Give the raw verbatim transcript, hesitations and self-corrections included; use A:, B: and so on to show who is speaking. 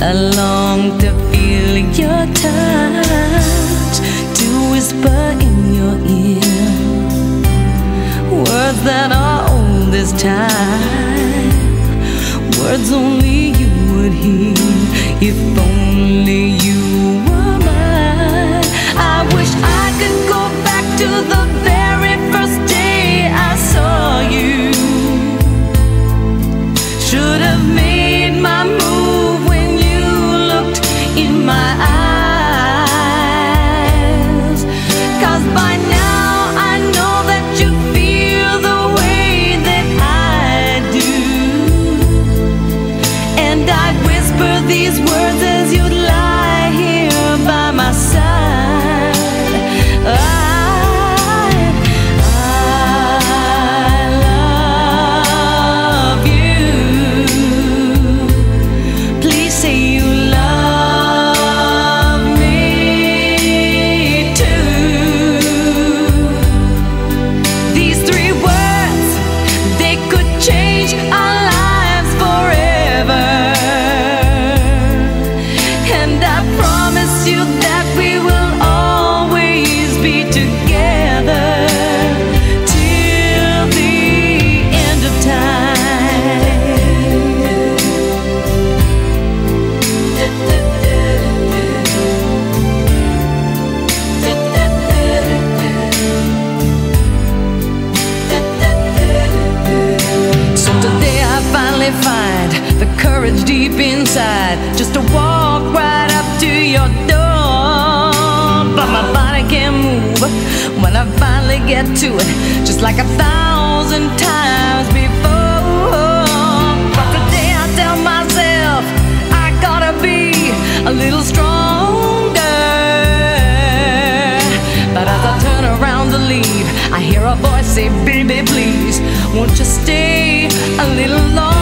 A: I long to feel your touch, to whisper in your ear words that are old as time, words only you would hear if only you were mine. I wish I could go back to the very first day I saw you. Should have made my move when you looked in my eyes, 'cause by now I know that you feel the way that I do, and I'd whisper these words as you'd lie here by my side. I, I love you. Please say you love me too. These three words, they could change our lives forever, and I promise you that we will always be together till the end of time. So today I finally find the courage deep inside just to walk right up to your door. But my body can't move when I finally get to it, just like a thousand times before. But today I tell myself I gotta be a little stronger. But as I turn around to leave, I hear a voice say, baby, please, won't you stay a little longer?